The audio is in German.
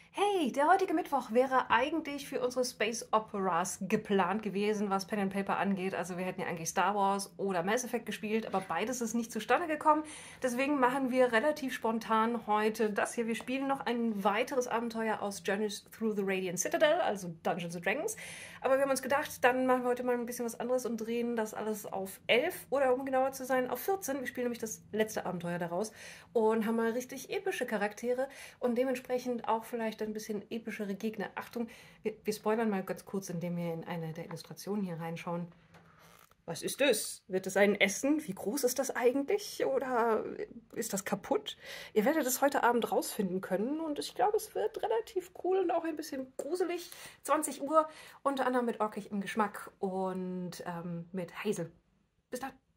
Hey, der heutige Mittwoch wäre eigentlich für unsere Space Operas geplant gewesen, was Pen and Paper angeht. Also wir hätten ja eigentlich Star Wars oder Mass Effect gespielt, aber beides ist nicht zustande gekommen. Deswegen machen wir relativ spontan heute das hier. Wir spielen noch ein weiteres Abenteuer aus Journeys Through the Radiant Citadel, also Dungeons and Dragons. Aber wir haben uns gedacht, dann machen wir heute mal ein bisschen was anderes und drehen das alles auf 11 oder um genauer zu sein, auf 14. Wir spielen nämlich das letzte Abenteuer daraus und haben mal richtig epische Charaktere und dementsprechend auch vielleicht ein bisschen epischere Gegner. Achtung, wir spoilern mal ganz kurz, indem wir in eine der Illustrationen hier reinschauen. Was ist das? Wird es ein Essen? Wie groß ist das eigentlich? Oder ist das kaputt? Ihr werdet es heute Abend rausfinden können und ich glaube, es wird relativ cool und auch ein bisschen gruselig. 20 Uhr, unter anderem mit Orkig im Geschmack und mit Hazel. Bis dann.